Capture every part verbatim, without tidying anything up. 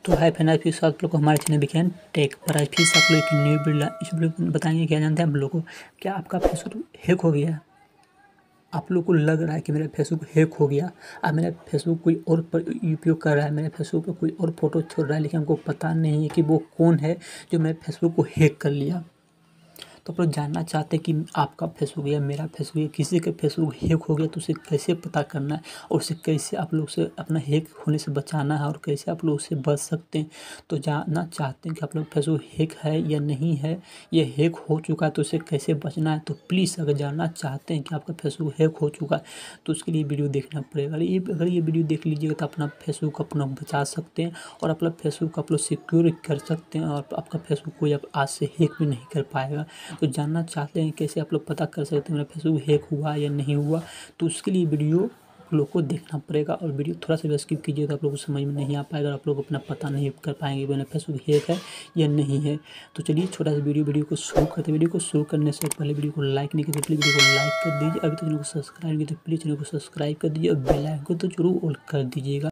तो hi friend, आज फिर से आप लोग को हमारे चैनल विज्ञान टेक पर आज फिर से आप लोग एक न्यू वीडियो इस वीडियो में बताएंगे। क्या जानते हैं आप लोगों को, क्या आपका फेसबुक हैक हो गया? आप लोग को लग रहा है कि मेरा फेसबुक हैक हो गया, अब मेरा फेसबुक कोई और पर उपयोग कर रहा है, मेरे फेसबुक पर कोई और फोटो छोड़ रहा है, लेकिन हमको पता नहीं है कि वो कौन है जो मेरे फेसबुक को हैक कर लिया। तो आप लोग जानना चाहते हैं कि आपका फेसबुक या मेरा फेसबुक या किसी का फेसबुक हैक हो गया तो उसे कैसे पता करना है और उसे कैसे आप लोग से अपना हैक होने से बचाना है और कैसे आप लोग उससे बच सकते हैं। तो जानना चाहते हैं कि आप लोग फेसबुक हैक है या नहीं है, ये हैक हो चुका है तो उसे कैसे बचना है। तो प्लीज़ अगर जानना चाहते हैं कि आपका फेसबुक हैक हो चुका है तो उसके लिए वीडियो देखना पड़ेगा। ये अगर ये वीडियो देख लीजिएगा तो अपना फेसबुक अपना बचा सकते हैं और अपना फेसबुक आप लोग सिक्योर कर सकते हैं और आपका फेसबुक कोई अब आज से हैक भी नहीं कर पाएगा। तो जानना चाहते हैं कैसे आप लोग पता कर सकते हैं मेरा फेसबुक हैक हुआ या नहीं हुआ, तो उसके लिए वीडियो आप लोग को देखना पड़ेगा और वीडियो थोड़ा सा भी स्किप कीजिए तो आप लोग को समझ में नहीं आ पाएगा, आप लोग अपना पता नहीं कर पाएंगे मेरा फेसबुक हैक है या नहीं है। तो चलिए छोटा सा वीडियो वीडियो को शुरू करते हैं। वीडियो को शुरू करने से पहले वीडियो को लाइक नहीं किया तो प्लीज़ वीडियो को लाइक कर दीजिए। अभी तक चैनल को सब्सक्राइब नहीं किया तो प्लीज़ चैनल को सब्सक्राइब कर दीजिए और बेल आइकन को तो जरूर ऑल कर दीजिएगा।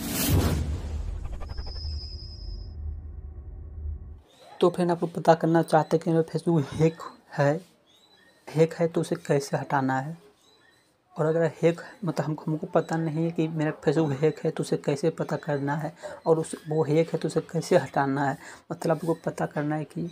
तो फ्रेंड, आप लोग पता करना चाहते हैं कि मेरा फेसबुक हैक है हैक है तो उसे कैसे हटाना है। और अगर हैक मतलब हमको हमको पता नहीं है कि मेरा फेसबुक हैक है तो उसे कैसे पता करना है और उस वो हैक है तो उसे कैसे हटाना है। मतलब आपको पता करना है कि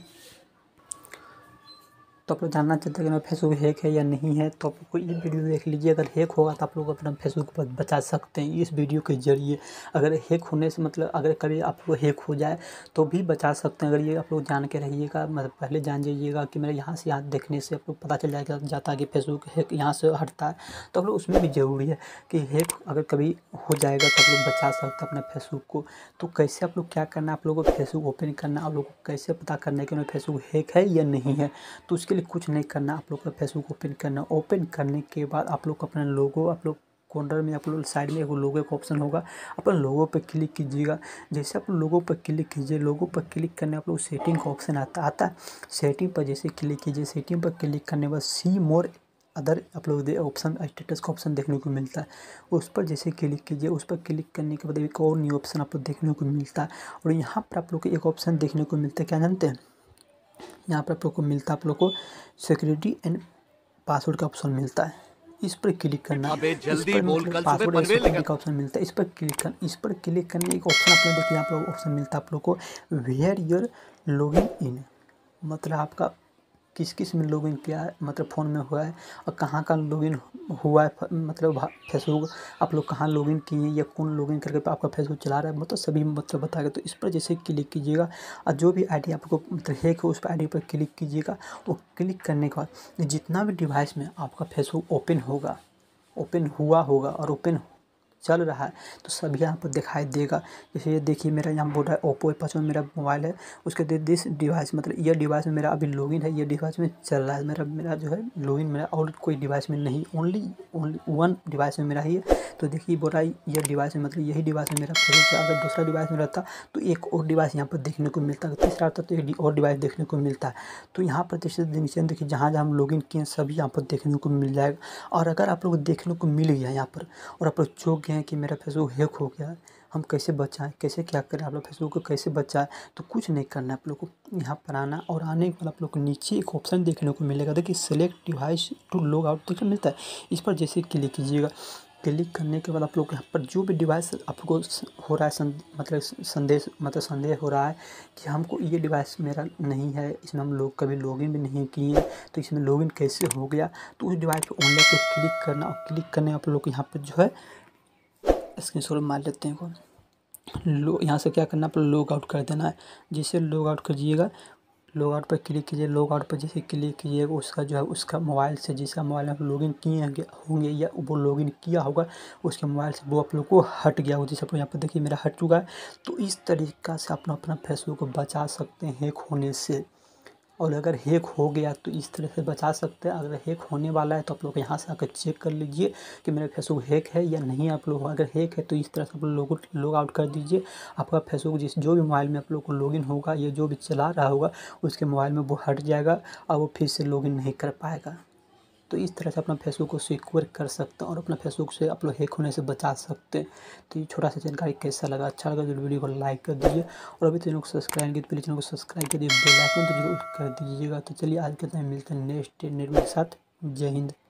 तो आप लोग जानना चाहते हैं कि मेरा फेसबुक हैक है या नहीं है, तो आप लोग को ये वीडियो देख लीजिए। अगर हैक होगा तो आप लोग अपना फेसबुक पर बचा सकते हैं इस वीडियो के जरिए। अगर हैक होने से मतलब अगर कभी आप लोग हैक हो जाए तो भी बचा सकते हैं। अगर ये आप लोग जान के रहिएगा, मतलब पहले जान जाइएगा कि मेरे यहाँ से यहाँ देखने से आप लोग पता चल जाएगा जाता है कि फेसबुक हैक यहाँ से हटता है। तो आप लोग उसमें भी ज़रूरी है कि हैक अगर कभी हो जाएगा तो आप लोग बचा सकते हैं अपने फेसबुक को। तो कैसे आप लोग क्या करना है, आप लोगों को फेसबुक ओपन करना, आप लोग को कैसे पता करना है कि मेरा फेसबुक हैक है या नहीं है। तो उसके लिए कुछ नहीं करना, आप लोग का फेसबुक ओपन करना। ओपन करने के बाद आप लोग अपना लोगो, आप लोग कॉर्नर में आप लोग साइड में एक लोगो का ऑप्शन होगा, अपन लोगो पर क्लिक कीजिएगा। जैसे आप लोगो पर क्लिक कीजिए, लोगो पर क्लिक करने आप लोग सेटिंग का ऑप्शन आता आता है। सेटिंग पर जैसे क्लिक कीजिए, सेटिंग पर क्लिक करने के बाद सी मोर अदर आप लोग दे ऑप्शन स्टेटस का ऑप्शन देखने को मिलता है। उस पर जैसे क्लिक कीजिए, उस पर क्लिक करने के बाद एक और न्यू ऑप्शन आप लोग देखने को मिलता है। और यहाँ पर आप लोग को एक ऑप्शन देखने को मिलता है, क्या जानते हैं, यहाँ पर आप लोग को मिलता है आप लोग को सिक्योरिटी एंड पासवर्ड का ऑप्शन मिलता है। इस पर क्लिक करना है। इस पर मतलब पासवर्ड एंड सिक्योरिटी का ऑप्शन मिलता है, इस पर क्लिक करना। इस पर क्लिक करने एक ऑप्शन आप लोग देखिए, यहाँ पर ऑप्शन मिलता है आप लोग को वेयर योर लॉगिन इन, मतलब आपका किस किस में लॉगिन किया है, मतलब फ़ोन में हुआ है और कहाँ का लॉगिन हुआ है, मतलब फेसबुक आप लोग कहाँ लॉगिन किए या कौन लॉगिन करके आपका फेसबुक चला रहा है, मतलब सभी मतलब बताएगा। तो इस पर जैसे क्लिक कीजिएगा और जो भी आईडी आपको मतलब हैक हो उस पर आईडी पर क्लिक कीजिएगा। वो क्लिक करने के बाद जितना भी डिवाइस में आपका फेसबुक ओपन होगा, ओपन हुआ होगा और ओपन चल रहा है तो सभी यहाँ पर दिखाई देगा। जैसे ये देखिए मेरा यहाँ बोल रहा है ओप्पो ए पाँच में मेरा मोबाइल है, उसके दिस डिवाइस मतलब ये डिवाइस में मेरा अभी लॉगिन है, ये डिवाइस में चल रहा है मेरा मेरा जो है लॉगिन मेरा और कोई डिवाइस में नहीं, ओनली ओनली वन डिवाइस में मेरा ही है। तो देखिए बोल रहा है ये डिवाइस में मतलब यही डिवाइस में मेरा फेसबुक है। अगर दूसरा डिवाइस में रहता तो एक और डिवाइस यहाँ पर देखने को मिलता है, तीसरा रहता तो एक और डिवाइस देखने को मिलता है। तो यहाँ पर जैसे नीचे देखिए जहाँ जहाँ हम लॉगिन किए सभी यहाँ पर देखने को मिल जाएगा। और अगर आप लोग देखने को मिल गया यहाँ पर और आप लोग चौंक गए कि मेरा फेसबुक हैक हो गया है, हम कैसे बचाएं, कैसे क्या करें, आप लोग फेसबुक को कैसे बचाएं, तो कुछ नहीं करना है। आप लोग को यहाँ पर आना और आने के बाद आप लोग को नीचे एक ऑप्शन देखने को मिलेगा, देखिए select device to log out देखने मिलता है। इस पर जैसे क्लिक कीजिएगा, क्लिक करने के बाद आप लोग यहाँ पर जो भी डिवाइस आपको हो रहा है सं, मतलब संदेश मतलब संदेह हो रहा है कि हमको ये डिवाइस मेरा नहीं है, इसमें हम लोग कभी लॉगिन भी नहीं किए तो इसमें लॉगिन कैसे हो गया, तो उस डिवाइस पर ऑनलाइन पर क्लिक करना और क्लिक करने आप लोग को यहाँ पर जो है स्क्रीनशॉट मार लेते हैं कौन लो, यहाँ से क्या करना, पर लॉग आउट कर देना है। जैसे लॉग आउट करिएगा, लॉग आउट पर क्लिक कीजिए, लॉग आउट पर जैसे क्लिक कीजिएगा उसका जो है उसका मोबाइल से जिसका मोबाइल में लॉगिन किए होंगे या वो लॉगिन किया होगा उसके मोबाइल से वो आप लोग को हट गया हो। जैसे आप लोग यहाँ पर देखिए मेरा हट चुका है। तो इस तरीक़ा से अपना अपना फेसबुक को बचा सकते हैं हैक होने से। और अगर हैक हो गया तो इस तरह से बचा सकते हैं। अगर हैक होने वाला है तो आप लोग यहाँ से आकर चेक कर लीजिए कि मेरा फेसबुक हैक है या नहीं। आप लोग अगर हैक है तो इस तरह से आप लोग लॉग आउट कर दीजिए। आपका फेसबुक जिस जो भी मोबाइल में आप लोग को लॉगिन होगा या जो भी चला रहा होगा उसके मोबाइल में वो हट जाएगा और वो फिर से लॉगिन नहीं कर पाएगा। तो इस तरह से अपना फेसबुक को सिक्योर कर सकते हैं और अपना फेसबुक से आप लोग हैक होने से बचा सकते हैं। तो ये छोटा सा जानकारी कैसा लगा, अच्छा लगा तो वीडियो को लाइक कर दीजिए और अभी चैनल को सब्सक्राइब किया तो प्लीज़ चैनल को सब्सक्राइब कर दीजिए, बेल आइकन तो जरूर कर दीजिएगा। तो चलिए आज के टाइम मिलते हैं नेक्स्ट वीडियो के साथ। जय हिंद।